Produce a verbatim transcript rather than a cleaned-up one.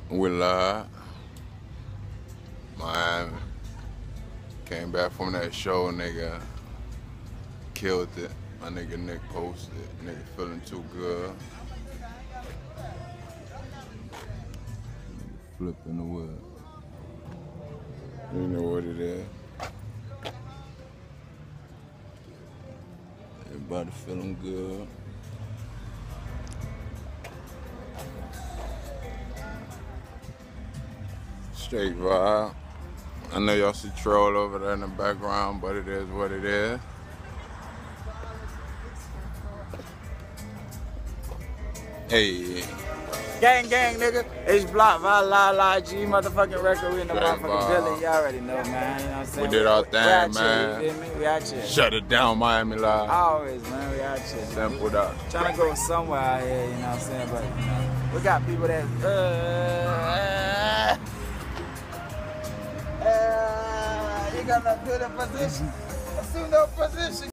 We live. Miami. Came back from that show, nigga. Killed it. My nigga Nick posted. Nigga feeling too good. Flipping the wood. You know what it is. Everybody feeling good. Straight vibe. I know y'all see Troll over there in the background, but it is what it is. Hey. Gang, gang, nigga. H Block, La La La G, motherfucking record. We in the Straight motherfucking vibe. building. Y'all already know, man. You know what I'm saying? We did our We thing, out man. Here, you feel me? We out here. Shut it down, Miami Live. Always, man. We out here. Simple that. Trying to go somewhere out here, you know what I'm saying? But, you know, we got people that, uh, uh, you got to do the position. Assume no position.